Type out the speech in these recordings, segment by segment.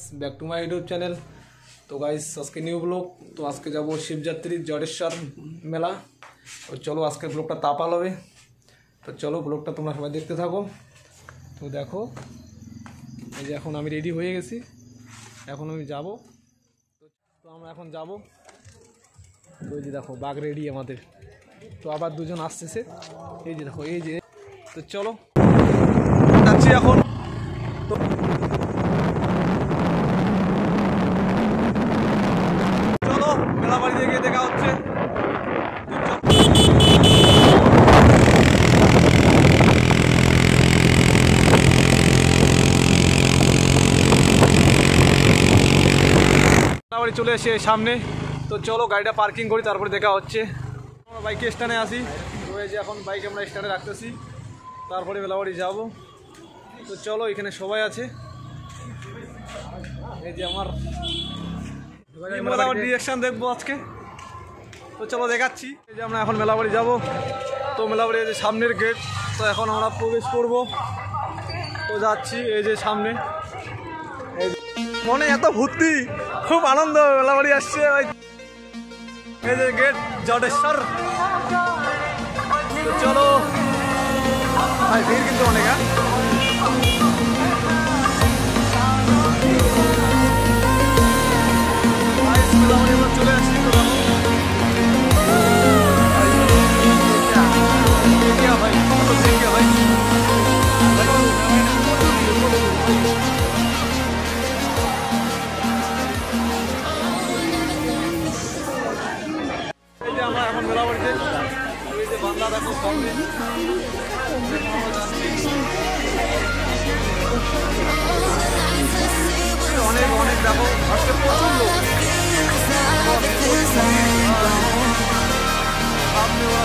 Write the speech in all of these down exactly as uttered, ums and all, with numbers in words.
Back to my YouTube channel. तो guys आज के न्यू ब्लॉग। तो आज के जाबो शिवरात्रि जटेश्वर मेला। तो चलो आज के ब्लॉगटा तापाल होबे। तो चलो ब्लॉगटा তোমরা সবাই দেখতে থাকো। তো দেখো এই যে এখন আমি রেডি হয়ে গেছি, এখন আমি যাব। তো আমরা এখন যাব। তো এই যে দেখো বাঘ রেডি আমাদের। তো আবার দুজন আসছে, এই যে দেখো এই যে। তো চলো যাচ্ছি এখন। তো চলো মেলা বাড়িতে গিয়ে দেখা হচ্ছে। বাড়ি চলে এসে সামনে। তো চলো গাড়িটা পার্কিং করি, তারপরে দেখা হচ্ছে। আমরা বাইকে স্ট্যান্ডে আসি। তো এই যে এখন বাইক আমরা স্ট্যান্ডে রাখতেছি, তারপরে মেলাবাড়ি যাব। তো চলো এখানে সবাই আছে, এই যে আমার মেলাবাড়ি রিঅ্যাকশন দেখবো আজকে। তো চলো দেখাচ্ছি। এই যে আমরা এখন মেলাবাড়ি যাব। তো মেলাবাড়ি এই যে সামনের গেট। তো এখন আমরা প্রবেশ করব। তো যাচ্ছি এই যে সামনে। মনে এত ভর্তি, খুব আনন্দ, মেলাবাড়ি আসছে। এই যে গেট জটেশ্বর। তো চলো ভাই, ভিড় কিন্তু অনেক। মেলাবাড়ি আমরা চলে আসছি। ভাই ভাই আমরা এখন মেলাবাড়িতে এই যে বাংলা দেখো সামনে অনেক অনেক দেখো আজকে প্রচুর লোক। সামনে ওরা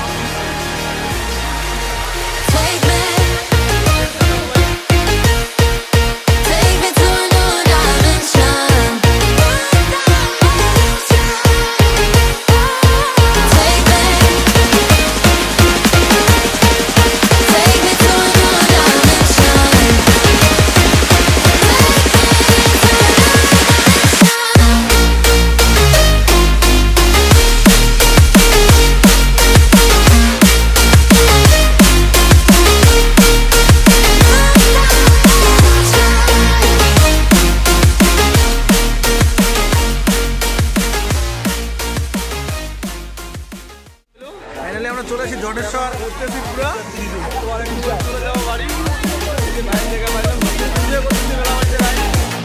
আমরা চলে আসি জটেশ্বর উঠতেছি পুরা। চলে যাবো বাড়ি। বাইরে থেকে বাইরে মেলা বাড়িতে বাইরে।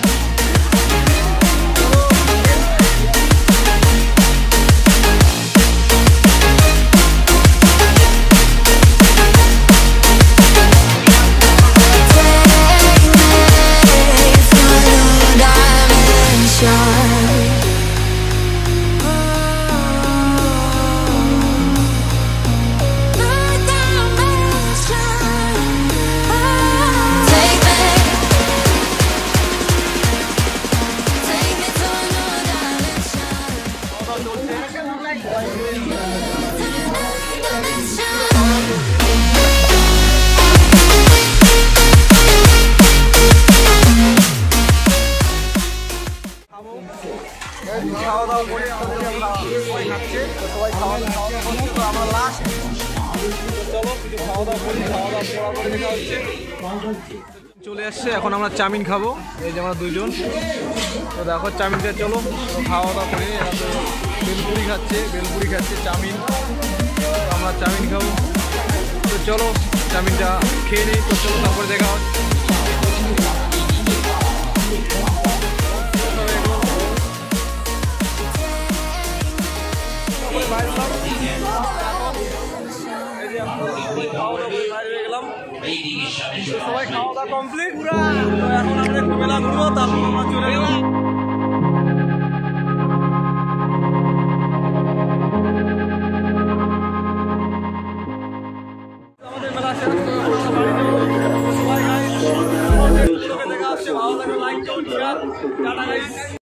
খাওয়া দাওয়া করে সবাই খাচ্ছে। সবাই খাওয়া দাওয়া করছে। আমরা লাস্ট। চলো কিছু খাওয়া দাওয়া করি। খাওয়া দাওয়া করার পরে দেখা হচ্ছে। চলে আসছে, এখন আমরা চাউমিন খাবো। এই যে আমরা দুইজন। তো দেখো চাউমিনটা চলো খাওয়া দাওয়া করে। বেলপুরি খাচ্ছে, বেলপুরি খাচ্ছে, চাউমিন। আমরা চাউমিন খাবো। তো চলো চাউমিনটা খেয়ে নিই। তো চলো তারপরে দেখা হচ্ছে। সবাই খাওয়া দাওয়া কমপ্লিট পুরা। এখন আমরা একটু মেলা ঘুরবো, তারপর আমরা চলে গেলাম।